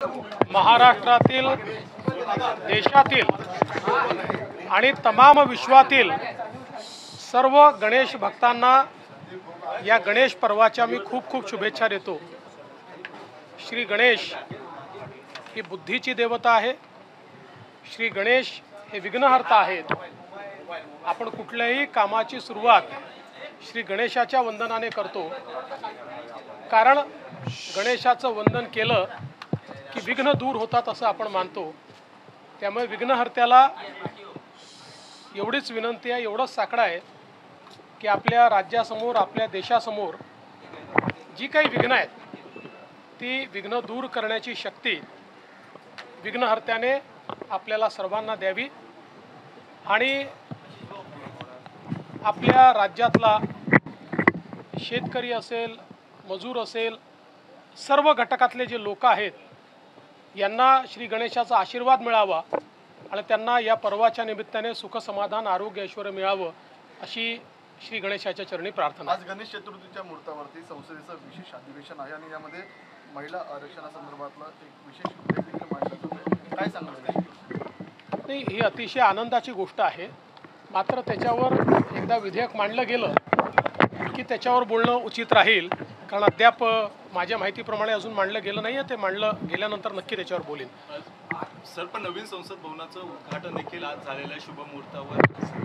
महाराष्ट्रातील, देशातील आणि तमाम विश्वातील सर्व गणेश भक्तांना या गणेश पर्वाच्या मी खूप खूप शुभेच्छा देतो। श्री गणेश ही बुद्धीची देवता आहे। श्री गणेश हे विघ्नहर्ता आहेत। आपण कुठल्याही कामाची सुरुवात श्री गणेशाच्या वंदनाने करतो, कारण गणेशाचं वंदन केलं की विघ्न दूर होतात असं आपण मानतो। त्यामुळे विघ्नहर्त्याला एवढीच विनंती आहे, एवढंच साकडं आहे की आपल्या राज्यासमोर, आपल्या देशासमोर जी काही विघ्न आहेत ती विघ्न दूर करण्याची शक्ती विघ्नहर्त्याने आपल्याला सर्वांना द्यावी आणि आपल्या राज्यातला शेतकरी असेल, मजूर असेल, सर्व घटकातले जे लोक आहेत यांना श्री गणेशाचा आशीर्वाद मिळावा आणि त्यांना या पर्वाच्या निमित्ताने सुख समाधान आरोग्य ऐश्वर्य मिळावं अशी श्री गणेशाच्या चरणी प्रार्थना। आज गणेश चतुर्थीच्या मुहूर्तावरती संसदेचं विशेष अधिवेशन आहे आणि यामध्ये महिला आरक्षणासंदर्भातला एक विशेष देखील मांडला जातोय, काय सांगणार? नाही, ही अतिशय आनंदाची गोष्ट आहे। मात्र त्याच्यावर एकदा विधेयक मांडलं गेलं की त्याच्यावर बोलणं उचित राहील, कारण अद्याप माझ्या माहितीप्रमाणे अजून मांडलं गेलं नाही आहे। ते मांडलं गेल्यानंतर नक्की त्याच्यावर बोलेन। सर, पण नवीन संसद भवनाचं उद्घाटन देखील आज झालेल्या शुभमुहूर्तावर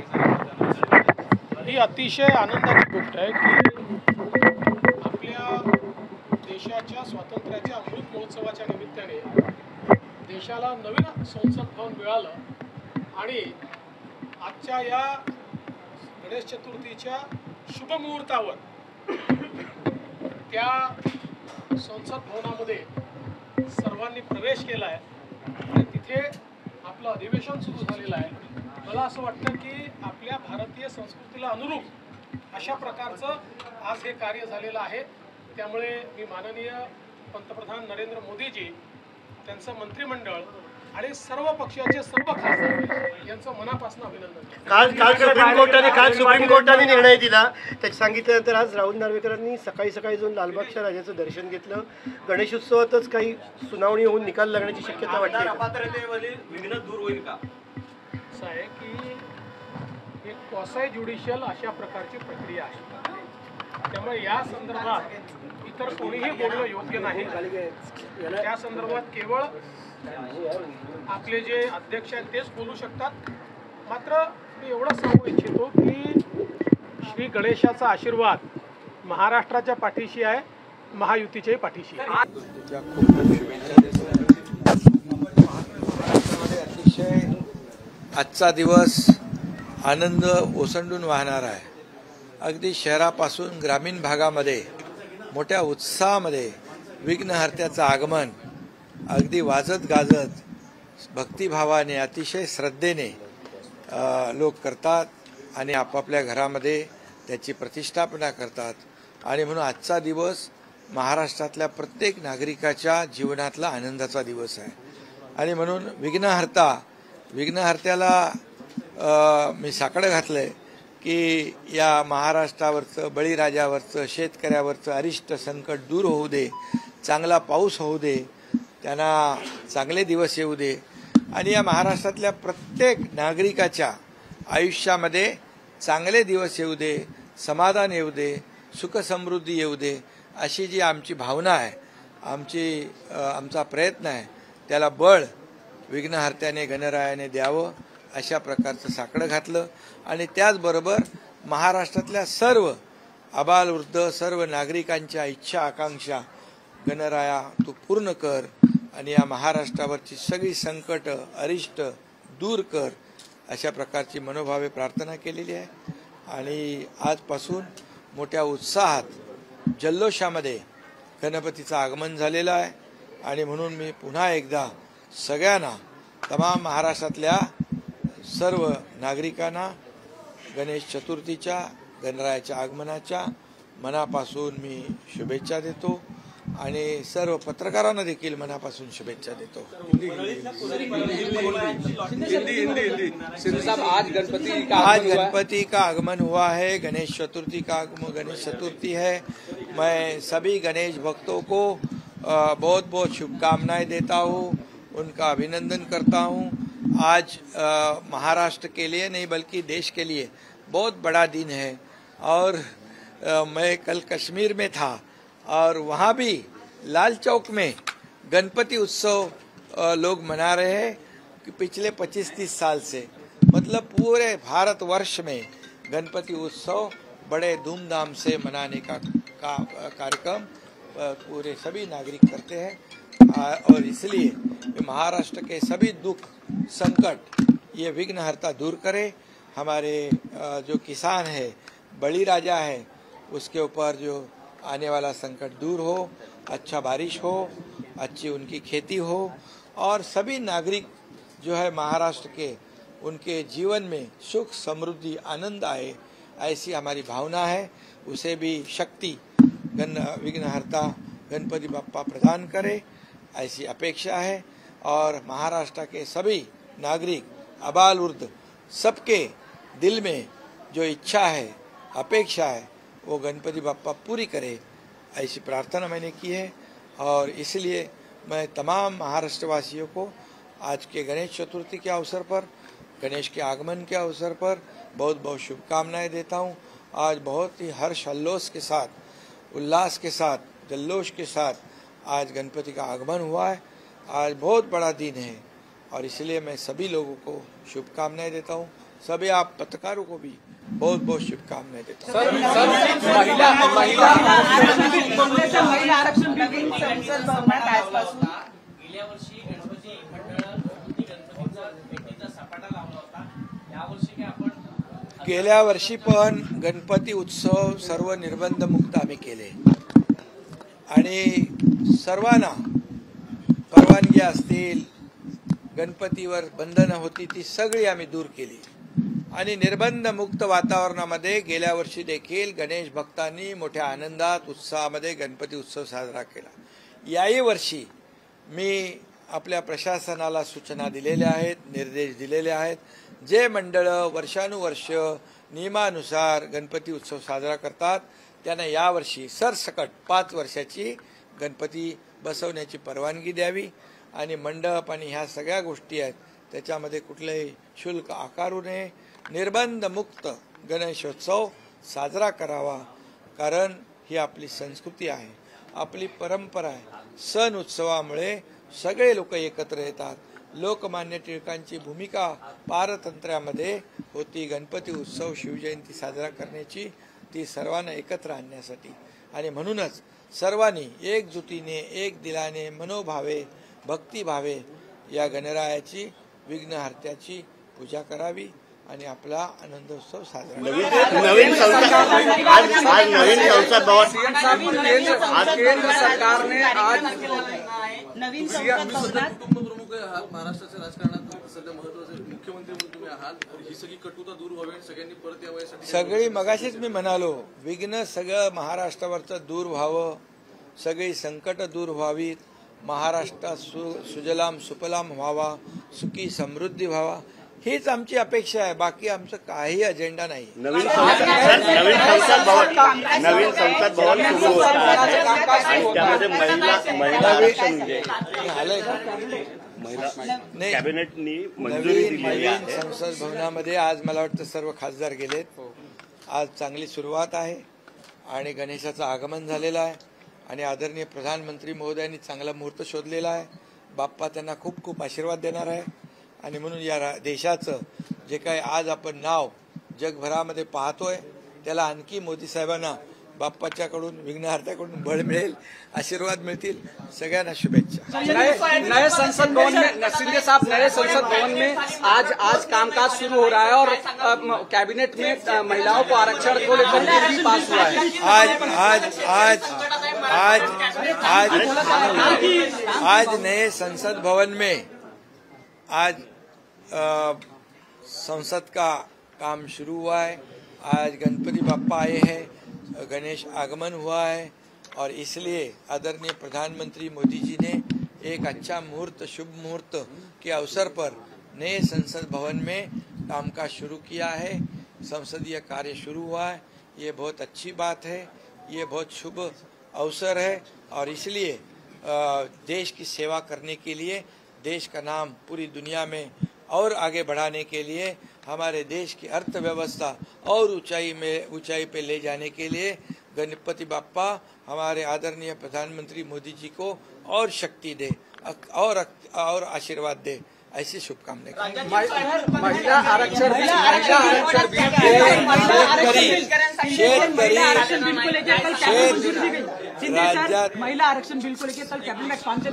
ही अतिशय आनंदाची गोष्ट आहे की आपल्या देशाच्या स्वातंत्र्याच्या अमृत महोत्सवाच्या निमित्ताने देशाला नवीन संसद भवन मिळालं आणि आजच्या या गणेश चतुर्थीच्या शुभमुहूर्तावर त्या संसद भवनामध्ये सर्वांनी प्रवेश केला आहे आणि तिथे आपलं अधिवेशन सुरू झालेलं आहे। मला असं वाटतं की आपल्या भारतीय संस्कृतीला अनुरूप अशा प्रकारचं आज हे कार्य झालेलं आहे। त्यामुळे मी माननीय पंतप्रधान नरेंद्र मोदीजी, त्यांचं मंत्रिमंडळ आणि सर्व पक्षाचे सर्व खासदार यांचं मनापासून अभिनंदन करतो। काल सुप्रीम कोर्टाने निर्णय दिला, त्यात सांगितल्यानंतर आज राहुल नार्वेकरांनी सकाळी सकाळी जाऊन लालबागच्या राजाचं दर्शन घेतलं। गणेशोत्सवातच काही सुनावणी होऊन निकाल लागण्याची शक्यता वाटते। विघ्न दूर होईल का? असं आहे की एक क्वासाय ज्युडिशियल अशा प्रकारची प्रक्रिया आहे, त्यामुळे या संदर्भात इतर कोणीही बोलणं योग्य नाही। त्या संदर्भात केवळ आपले जे अध्यक्ष आहेत तेच बोलू शकतात। मात्र मी एवढंच सांगू इच्छितो की श्री गणेशाचा आशीर्वाद महाराष्ट्राच्या पाठीशी आहे, महायुतीच्याही पाठीशी आहे। अतिशय आजचा दिवस आनंद ओसंडून वाहणार आहे। अगदी शहरापासून ग्रामीण भागामध्ये मोठ्या उत्साहामध्ये विघ्नहर्त्याचं आगमन अगदी वाजत गाजत भक्तिभावाने अतिशय श्रद्धेने लोक करतात आणि आपापल्या घरामध्ये त्याची प्रतिष्ठापना करतात। आणि म्हणून आजचा दिवस महाराष्ट्रातल्या प्रत्येक नागरिकाच्या जीवनातला आनंदाचा दिवस आहे। आणि म्हणून विघ्नहर्त्याला मी साकडं घातलंय की या महाराष्ट्रावरचं, बळीराजावरचं, शेतकऱ्यावरचं अरिष्ट संकट दूर होऊ दे, चांगला पाऊस होऊ दे, त्यांना चांगले दिवस येऊ दे आणि या महाराष्ट्रातल्या प्रत्येक नागरिकाच्या आयुष्यामध्ये चांगले दिवस येऊ दे, समाधान येऊ दे, सुख समृद्धी येऊ दे, अशी जी आमची भावना आहे, आमचा प्रयत्न आहे, त्याला बळ विघ्नहर्त्याने गणरायाने द्यावं अशा प्रकारचं साकडं घातलं। आणि त्याचबरोबर महाराष्ट्रातल्या सर्व आबालवृद्ध सर्व नागरिकांच्या इच्छा आकांक्षा गणराया तू पूर्ण कर आणि या महाराष्ट्रावरची सगळी संकट अरिष्ट दूर कर अशा प्रकारची मनोभावे प्रार्थना केलेली आहे। आणि आजपासून मोठ्या उत्साहात जल्लोषामध्ये गणपतीचं आगमन झालेलं आहे। आणि म्हणून मी पुन्हा एकदा सगळ्यांना, तमाम महाराष्ट्रातल्या सर्व नागरिकांना गणेश चतुर्थीच्या, गणरायाच्या आगमनाच्या मनापासून मी शुभेच्छा देतो आणि सर्व पत्रकारांना देखील मनापासून शुभेच्छा देतो। आज गणपति का आगमन हुआ है, गणेश चतुर्थी का गणेश चतुर्थी है। मैं सभी गणेश भक्तों को बहुत बहुत शुभकामनाएं देता हूँ, उनका अभिनंदन करता हूँ। आज महाराष्ट्र के लिए नहीं बल्कि देश के लिए बहुत बड़ा दिन है। और मैं कल कश्मीर में था और वहाँ भी लाल चौक में गणपति उत्सव लोग मना रहे हैं कि पिछले 25-30 साल से, मतलब पूरे भारतवर्ष में गणपति उत्सव बड़े धूमधाम से मनाने का कार्यक्रम पूरे सभी नागरिक करते हैं। और इसलिए महाराष्ट्र के सभी दुख संकट ये विघ्नहर्ता दूर करे। हमारे जो किसान है, बड़ी राजा है, उसके ऊपर जो आने वाला संकट दूर हो, अच्छा बारिश हो, अच्छी उनकी खेती हो और सभी नागरिक जो है महाराष्ट्र के, उनके जीवन में सुख समृद्धि आनंद आए, ऐसी हमारी भावना है। उसे भी शक्ति विघ्नहर्ता गणपति बाप्पा प्रदान करे, ऐसी अपेक्षा है। और महाराष्ट्र के सभी नागरिक आबाल वृद्ध सबके दिल में जो इच्छा है, अपेक्षा है, वो गणपति बाप्पा पूरी करे, ऐसी प्रार्थना मैंने की है। और इसलिए मैं तमाम महाराष्ट्रवासियों को आज के गणेश चतुर्थी के अवसर पर, गणेश के आगमन के अवसर पर बहुत बहुत शुभकामनाएं देता हूं। आज बहुत ही हर्षोल्लास के साथ, उल्लास के साथ, जल्लोष के साथ आज गणपति का आगमन हुआ है। आज बहुत बड़ा दिन है और इसलिए मैं सभी लोगों को शुभकामनाएं देता हूं। सभी आप पत्रकारों को भी बहुत बहुत शुभकामनाएं देता हूं। महिला आरक्षण बिल संसद भवनात आजपासून गेल्या वर्षी गणपती मंडळांनी गणपतीचा भेटीचा सपाटा लावला होता, यावर्षी काय आपण? गेल्या वर्षी पण गणपती उत्सव सर्व निर्बंध मुक्त आम्ही केले आणि सर्वांना परवानगी असतील, गणपतीवर बंधनं होती ती सगळी आम्ही दूर केली आणि निर्बंध मुक्त वातावरणामध्ये गेल्या वर्षी देखील गणेश भक्तांनी मोठ्या आनंदात उत्साहामध्ये गणपती उत्सव साजरा केला। याही वर्षी मी आपल्या प्रशासनाला सूचना दिलेल्या आहेत, निर्देश दिलेले आहेत। जे मंडळ वर्षानुवर्ष नियमानुसार गणपती उत्सव साजरा करतात त्यांना यावर्षी सरसकट 5 वर्षाची गणपती बसवण्याची परवानगी द्यावी आणि मंडप आणि ह्या सगळ्या गोष्टी आहेत त्याच्यामध्ये कुठलेही शुल्क आकारू नये, निर्बंध मुक्त गणेशोत्सव साजरा करावा, कारण ही आपली संस्कृती आहे, आपली परंपरा आहे। सण उत्सवामुळे सगळे लोक एकत्र येतात। लोकमान्य टिळकांची भूमिका पारतंत्र्यामध्ये होती गणपती उत्सव, शिवजयंती साजरा करण्याची, ती सर्वांना एकत्र आणण्यासाठी। आणि म्हणूनच सर्वांनी एकजुटीने, एक दिलाने, मनोभावे, भक्तिभावे या गणरायाची, विघ्नहर्त्याची पूजा करावी आणि आपला आनंदोत्सव साजरा नवीन संसद भवन केंद्र सरकारने आज नवीन संसद भवनात प्रमुख आहात महाराष्ट्राच्या राजकारणात, सध्या महत्त्वाचे मुख्यमंत्री म्हणून तुम्ही आहात। ही सगळी कटुता दूर व्हावी, सगळ्यांनी परत यावं यासाठी सगळी मगाशीच मी म्हणालो, विघ्न सगळं महाराष्ट्रावरचं दूर व्हावं, सगळी संकट दूर व्हावीत, महाराष्ट्रात सुजलाम सुफलाम व्हावा, सुखी समृद्धी व्हावा, हीच आमची अपेक्षा आहे। बाकी आमचं काही अजेंडा नाही। नवीन संसद भवन सुरू होत आहे आणि त्यामध्ये महिला आरक्षण झालंय का? नाही, कॅबिनेटनी मंजुरी दिलेली नवीन आहे। संसद भवनामध्ये आज मला वाटतं सर्व खासदार गेलेत। आज चांगली सुरुवात आहे आणि गणेशाचं आगमन झालेलं आहे आणि आदरणीय प्रधानमंत्री महोदयांनी चांगला मुहूर्त शोधलेला आहे। बाप्पा त्यांना खूप खूप आशीर्वाद देणार आहे आणि म्हणून या देशाचं जे काही आज आपण नाव जगभरामध्ये पाहतोय त्याला आणखी मोदी साहेबांना बाप्पाच्याकडून, विघ्नहर्त्याकडून बळ मिळेल, आशीर्वाद मिळतील। सगळ्यांना शुभेच्छा। नए संसद भवन में सिंधे साहब, नए संसद भवन में आज कामकाज शुरू हो रहा है और कैबिनेट में महिलाओं को आरक्षण को लेकर बिल भी पास हुआ है। आज नए संसद भवन में आज संसद का काम शुरू हुआ है। आज गणपति बाप्पा आए हैं, गणेश आगमन हुआ है और इसलिए आदरणीय प्रधानमंत्री मोदी जी ने एक अच्छा मुहूर्त, शुभ मुहूर्त के अवसर पर नए संसद भवन में कामकाज शुरू किया है, संसदीय कार्य शुरू हुआ है। ये बहुत अच्छी बात है, ये बहुत शुभ अवसर है और इसलिए देश की सेवा करने के लिए, देश का नाम पूरी दुनिया में और आगे बढ़ाने के लिए, हमारे देश की अर्थव्यवस्था और ऊंचाई पे ले जाने के लिए गणपति बाप्पा हमारे आदरणीय प्रधानमंत्री मोदी जी को और शक्ति दे और आशीर्वाद दे, ऐसी शुभकामनाएं। महिला आरक्षण राज्यात महिला आरक्षण बिल को लेकर कल कैबिनेट एक्सपांशन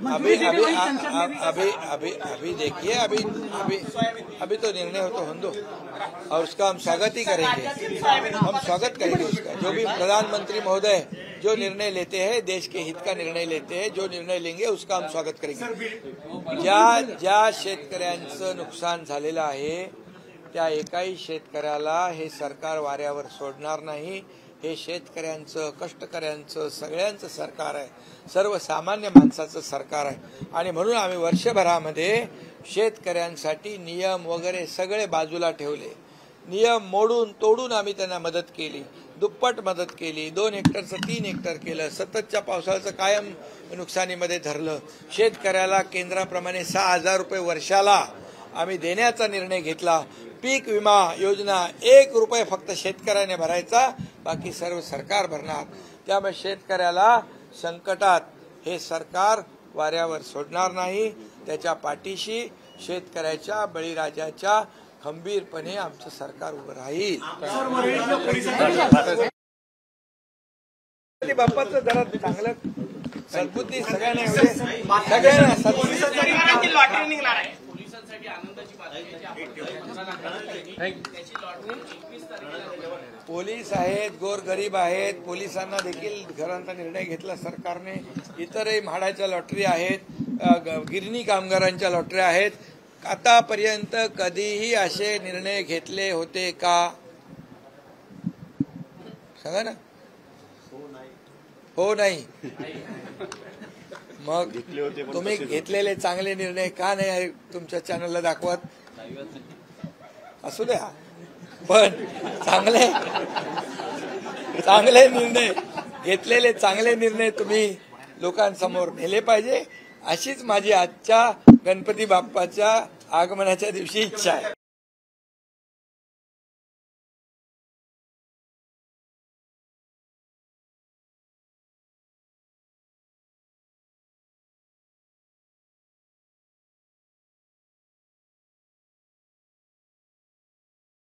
अभी देखिए, अभी तो निर्णय हो तो होने दो, और उसका हम स्वागत ही करेंगे। हम स्वागत करेंगे उसका, जो भी प्रधानमंत्री महोदय जो निर्णय लेते हैं, देश के हित का निर्णय लेते हैं, जो निर्णय लेंगे उसका हम स्वागत करेंगे। ज्या शेतकऱ्यांचं नुकसान झालेलं आहे त्या एकाही शेतकऱ्याला हे सरकार वाऱ्यावर सोडणार नाही। हे शेतकऱ्यांचं, कष्टकऱ्यांचं, सगळ्यांचं सरकार आहे, सर्वसामान्य माणसाचं सरकार आहे। आणि म्हणून आम्ही वर्षभरामध्ये शेतकऱ्यांसाठी नियम वगैरे सगळे बाजूला ठेवले, नियम मोडून तोडून आम्ही त्यांना मदत केली, दुप्पट मदत केली, 2 हेक्टरचं 3 हेक्टर केलं, सततच्या पावसाचं कायम नुकसानीमध्ये धरलं। शेतकऱ्याला केंद्राप्रमाणे 6,000 रुपये वर्षाला आम्ही देण्याचा निर्णय घेतला। पीक विमा योजना 1 रुपये फक्त शेतकऱ्याने भरायचा, बाकी सर्व सरकार भरणार। त्यामुळे शेतकऱ्याला संकटात हे सरकार वाऱ्यावर सोडणार नाही, त्याच्या पाठीशी शेतकऱ्याच्या, बळीराजाच्या खंबीरपणे आमचं सरकार उभं राहील। बाप्पाचं जरा चांगलं सद्बुद्धी सगळ्यांना लॉटरी निघणार आहे। पोलिसांसाठी आनंदाची बातमी आहे की आपण त्याची लॉटरी 21 तारखेला पोलीस आहेत, गोरगरीब आहेत, पोलिसांना देखील घरांचा निर्णय घेतला सरकारने। इतरही म्हाडाच्या लॉटरी आहेत, गिरणी कामगारांच्या लॉटरी आहेत। आतापर्यंत कधीही असे निर्णय घेतले होते का? सांगा ना। हो नाही। मग तुम्ही घेतलेले चांगले निर्णय का नाही तुमच्या चॅनलला दाखवत? असू द्या, पण चांगले निर्णय घेतलेले चांगले निर्णय तुम्ही लोकांसमोर नेले पाहिजे, अशीच माझी आजच्या गणपती बाप्पाच्या आगमनाच्या दिवशी इच्छा आहे।